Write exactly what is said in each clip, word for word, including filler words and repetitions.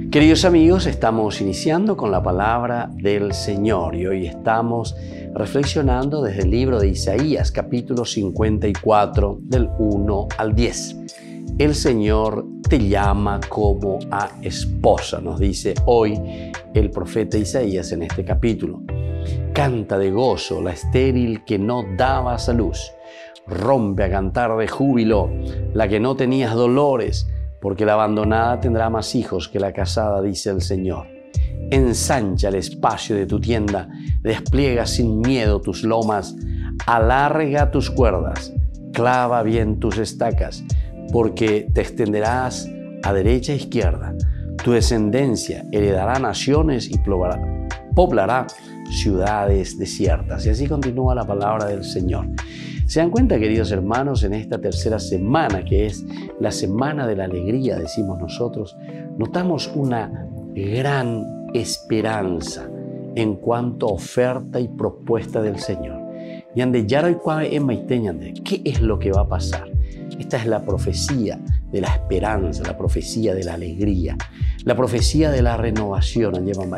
Queridos amigos, estamos iniciando con la palabra del Señor y hoy estamos reflexionando desde el libro de Isaías, capítulo cincuenta y cuatro, del uno al diez. El Señor te llama como a esposa, nos dice hoy el profeta Isaías en este capítulo. Canta de gozo la estéril que no dabas a luz. Rompe a cantar de júbilo la que no tenías dolores, porque la abandonada tendrá más hijos que la casada, dice el Señor. Ensancha el espacio de tu tienda, despliega sin miedo tus lomas, alarga tus cuerdas, clava bien tus estacas, porque te extenderás a derecha e izquierda. Tu descendencia heredará naciones y poblará ciudades desiertas. Y así continúa la palabra del Señor. ¿Se dan cuenta, queridos hermanos, en esta tercera semana, que es la semana de la alegría, decimos nosotros, notamos una gran esperanza en cuanto a oferta y propuesta del Señor? ¿Qué es lo que va a pasar? Esta es la profecía de la esperanza, la profecía de la alegría, la profecía de la renovación.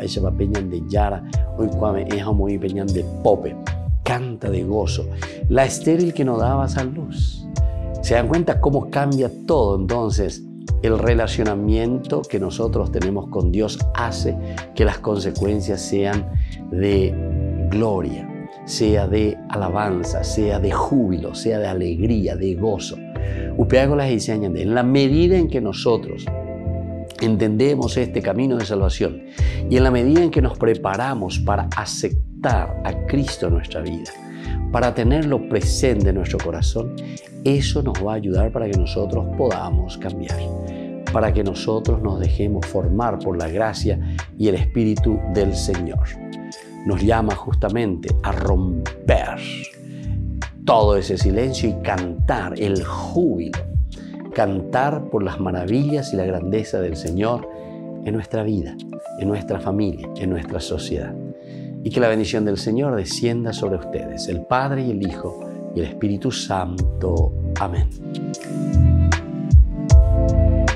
Canta de gozo la estéril que no dabas a luz. ¿Se dan cuenta cómo cambia todo? Entonces, el relacionamiento que nosotros tenemos con Dios hace que las consecuencias sean de gloria, sea de alabanza, sea de júbilo, sea de alegría, de gozo. En la medida en que nosotros entendemos este camino de salvación y en la medida en que nos preparamos para aceptar a Cristo en nuestra vida, para tenerlo presente en nuestro corazón, eso nos va a ayudar para que nosotros podamos cambiar, para que nosotros nos dejemos formar por la gracia y el Espíritu del Señor. Nos llama justamente a romper todo ese silencio y cantar el júbilo, cantar por las maravillas y la grandeza del Señor en nuestra vida, en nuestra familia, en nuestra sociedad. Y que la bendición del Señor descienda sobre ustedes, el Padre y el Hijo y el Espíritu Santo. Amén.